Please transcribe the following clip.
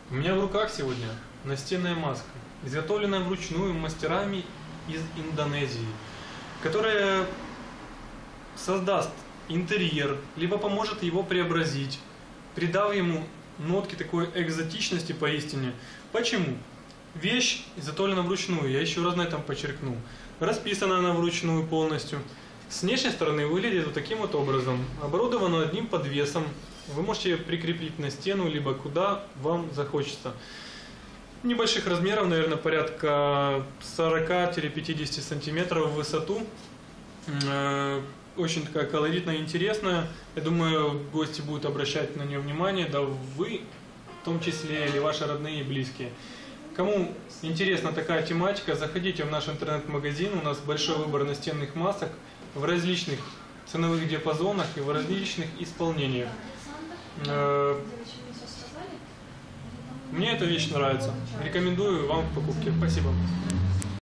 У меня в руках сегодня настенная маска, изготовленная вручную мастерами из Индонезии, которая создаст интерьер, либо поможет его преобразить, придав ему нотки такой экзотичности поистине. Почему? Вещь изготовлена вручную, я еще раз на этом подчеркну. Расписана она вручную полностью. С внешней стороны выглядит вот таким вот образом. Оборудована одним подвесом. Вы можете прикрепить на стену, либо куда вам захочется. Небольших размеров, наверное, порядка 40-50 сантиметров в высоту. Очень такая колоритная и интересная. Я думаю, гости будут обращать на нее внимание, да вы в том числе, или ваши родные и близкие. Кому интересна такая тематика, заходите в наш интернет-магазин. У нас большой выбор настенных масок в различных ценовых диапазонах и в различных исполнениях. Мне эта вещь нравится. Рекомендую вам к покупке. Спасибо.